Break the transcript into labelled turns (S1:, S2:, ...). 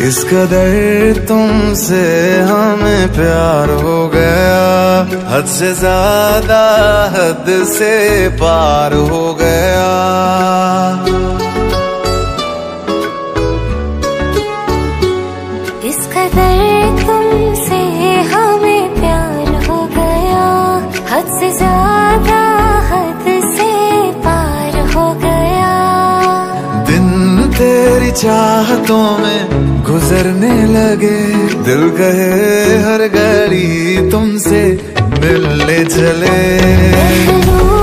S1: इस कदर तुमसे हमें प्यार हो गया, हद से ज्यादा हद से पार हो गया।
S2: इस कदर तुमसे हमें प्यार हो गया, हद से ज्यादा हद से पार हो गया।
S1: दिन तेरी चाहतों में गुजरने लगे, दिल कहे हर घड़ी तुमसे मिलने चले।